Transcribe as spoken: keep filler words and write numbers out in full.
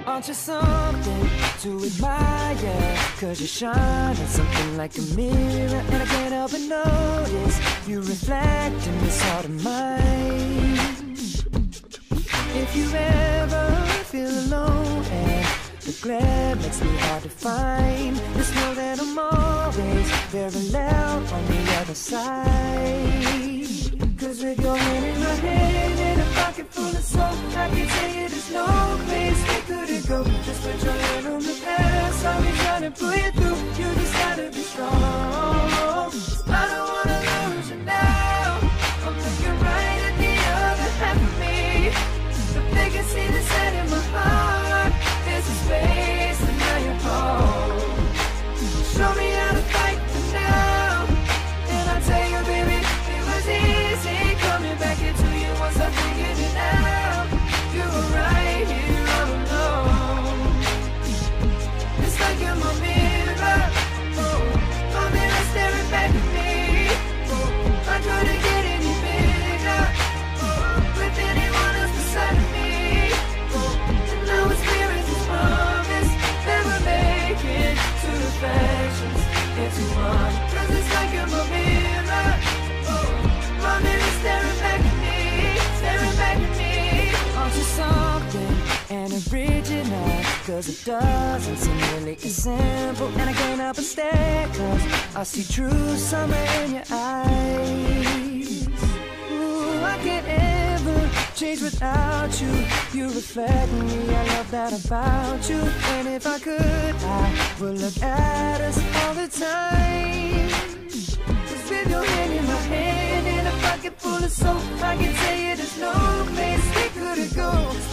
Aren't you something to admire? Cause you shine on something like a mirror, and I can't help but notice you reflect in this heart of mine. If you ever feel alone and the glare makes me hard to find, just know that I'm always parallel on the other side. Cause with your hand in my hand and a pocket full of soap, I can tell you there's no place we couldn't go. Just put your hand on the past, I'll be trying to pull you through. You just gotta be strong. I don't wanna lose you now. I'm looking right at the other half of me. If they can see the set in my heart, there's a space and now you're home. Show me how to fight for now, and I'll tell you, baby, it was easy coming back into you once I figured it out. You were right here all alone. It's like you're my mirror, oh, my mirror staring back at me. Oh, I couldn't get any bigger, oh, with anyone else beside of me. Oh, and now it's clear as this promise that we're making two reflections into one. Cause it's like you're my mirror, oh, my mirror staring back at me, staring back at me. Aren't you something and original? Cause it doesn't seem really as simple, and I can't help but stare, cause I see true summer in your eyes. Ooh, I can't ever change without you. You reflect me, I love that about you. And if I could, I would look at us all the time. Cause with your hand in my hand and a pocket full of soap, I can tell you there's no place we couldn't go.